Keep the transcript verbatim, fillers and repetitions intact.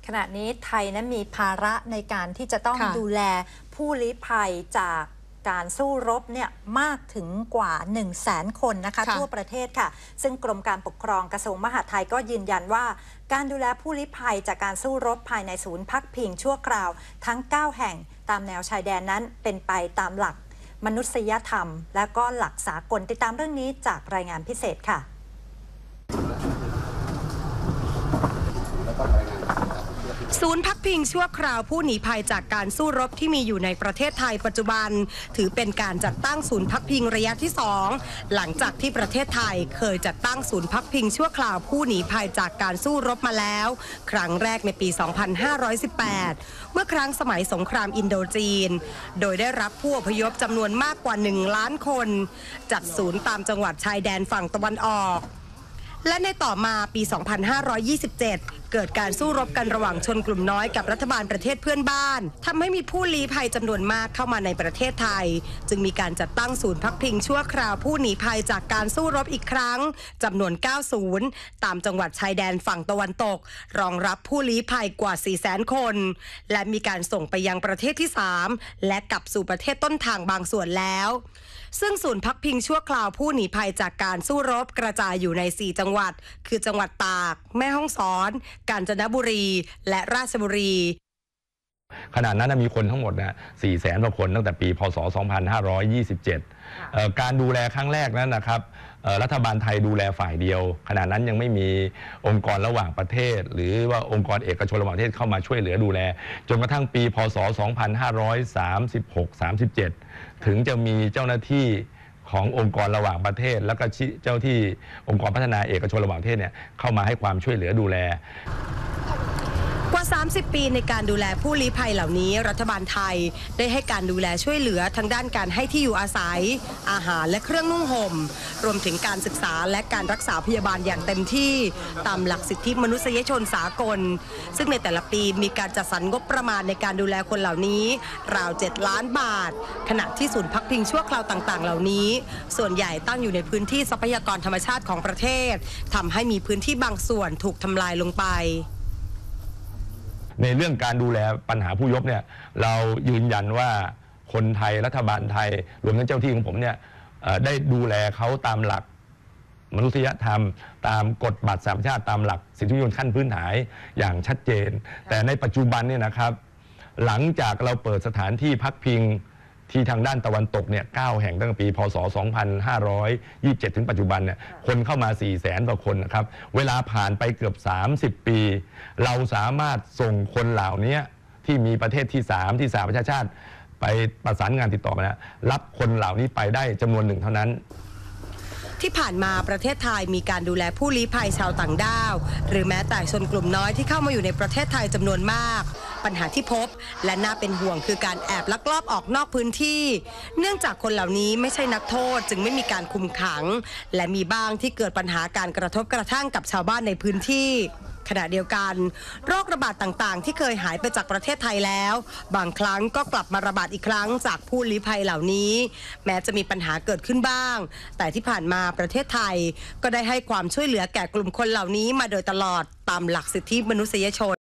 ขณะนี้ไทยนั้นมีภาระในการที่จะต้องดูแลผู้ลี้ภัยจากการสู้รบเนี่ยมากถึงกว่า หนึ่งแสน คนนะคะทั่วประเทศค่ะซึ่งกรมการปกครองกระทรวงมหาดไทยก็ยืนยันว่าการดูแลผู้ลี้ภัยจากการสู้รบภายในศูนย์พักพิงชั่วคราวทั้ง เก้า แห่งตามแนวชายแดนนั้นเป็นไปตามหลักมนุษยธรรมและก็หลักสากลติดตามเรื่องนี้จากรายงานพิเศษค่ะศูนย์พักพิงชั่วคราวผู้หนีภัยจากการสู้รบที่มีอยู่ในประเทศไทยปัจจุบันถือเป็นการจัดตั้งศูนย์พักพิงระยะที่สองหลังจากที่ประเทศไทยเคยจัดตั้งศูนย์พักพิงชั่วคราวผู้หนีภัยจากการสู้รบมาแล้วครั้งแรกในปี สองพันห้าร้อยสิบแปด เมื่อครั้งสมัยสงครามอินโดจีนโดยได้รับผู้อพยพจำนวนมากกว่าหนึ่งล้านคนจัดศูนย์ตามจังหวัดชายแดนฝั่งตะวันออกและในต่อมาปี สองพันห้าร้อยยี่สิบเจ็ด เกิดการสู้รบกันระหว่างชนกลุ่มน้อยกับรัฐบาลประเทศเพื่อนบ้านทำให้มีผู้ลี้ภัยจำนวนมากเข้ามาในประเทศไทยจึงมีการจัดตั้งศูนย์พักพิงชั่วคราวผู้หนีภัยจากการสู้รบอีกครั้งจำนวน เก้า ศูนย์ตามจังหวัดชายแดนฝั่งตะวันตกรองรับผู้ลี้ภัยกว่า สี่แสน คนและมีการส่งไปยังประเทศที่ สาม และกลับสู่ประเทศต้นทางบางส่วนแล้วซึ่งศูนย์พักพิงชั่วคราวผู้หนีภัยจากการสู้รบกระจายอยู่ใน สี่ จังหวัดคือจังหวัดตากแม่ฮ่องสอนกาญจนบุรีและราชบุรีขณะนั้นมีคนทั้งหมดนะสี่แสนกว่าคนตั้งแต่ปีพศสองพันห้าร้อยยี่สิบเจ็ดการดูแลครั้งแรกนั้นนะครับรัฐบาลไทยดูแลฝ่ายเดียวขณะนั้นยังไม่มีองค์กรระหว่างประเทศหรือว่าองค์กรเอกชนระหว่างประเทศเข้ามาช่วยเหลือดูแลจนกระทั่งปีพศสองพันห้าร้อยสามสิบหก สามสิบเจ็ดถึงจะมีเจ้าหน้าที่ขององค์กรระหว่างประเทศแล้วก็เจ้าที่องค์กรพัฒนาเอกชนระหว่างประเทศเนี่ยเข้ามาให้ความช่วยเหลือดูแลกว่า สามสิบ ปีในการดูแลผู้ลี้ภัยเหล่านี้รัฐบาลไทยได้ให้การดูแลช่วยเหลือทั้งด้านการให้ที่อยู่อาศัยอาหารและเครื่องนุ่งห่มรวมถึงการศึกษาและการรักษาพยาบาลอย่างเต็มที่ตามหลักสิทธิมนุษยชนสากลซึ่งในแต่ละปีมีการจัดสรรงบประมาณในการดูแลคนเหล่านี้ราว เจ็ด ล้านบาทขณะที่ศูนย์พักพิงชั่วคราวต่างๆเหล่านี้ส่วนใหญ่ตั้งอยู่ในพื้นที่ทรัพยากรธรรมชาติของประเทศทำให้มีพื้นที่บางส่วนถูกทำลายลงไปในเรื่องการดูแลปัญหาผู้ยพเนี่ยเรายืนยันว่าคนไทยรัฐบาลไทยรวมทั้งเจ้าที่ของผมเนี่ยได้ดูแลเขาตามหลักมนุษยธรรมตามกฎบัตรสหประชาติตามหลักสิทธิมนุษยชนขั้นพื้นฐานอย่างชัดเจนแต่ในปัจจุบันเนี่ยนะครับหลังจากเราเปิดสถานที่พักพิงที่ทางด้านตะวันตกเนี่ยเก้าแห่งตั้งแต่ปีพศสองพันห้าร้อยยี่สิบเจ็ดถึงปัจจุบันเนี่ยคนเข้ามา สี่แสน กว่าคนนะครับเวลาผ่านไปเกือบสามสิบปีเราสามารถส่งคนเหล่านี้ที่มีประเทศที่สามที่สหประชาชาติไปประสานงานติดต่อมาแล้วรับคนเหล่านี้ไปได้จำนวนหนึ่งเท่านั้นที่ผ่านมาประเทศไทยมีการดูแลผู้ลี้ภัยชาวต่างด้าวหรือแม้แต่ชนกลุ่มน้อยที่เข้ามาอยู่ในประเทศไทยจำนวนมากปัญหาที่พบและน่าเป็นห่วงคือการแอบลักลอบออกนอกพื้นที่เนื่องจากคนเหล่านี้ไม่ใช่นักโทษจึงไม่มีการคุมขังและมีบ้างที่เกิดปัญหาการกระทบกระทั่งกับชาวบ้านในพื้นที่ขณะเดียวกันโรคระบาดต่างๆที่เคยหายไปจากประเทศไทยแล้วบางครั้งก็กลับมาระบาดอีกครั้งจากผู้ลี้ภัยเหล่านี้แม้จะมีปัญหาเกิดขึ้นบ้างแต่ที่ผ่านมาประเทศไทยก็ได้ให้ความช่วยเหลือแก่กลุ่มคนเหล่านี้มาโดยตลอดตามหลักสิทธิมนุษยชน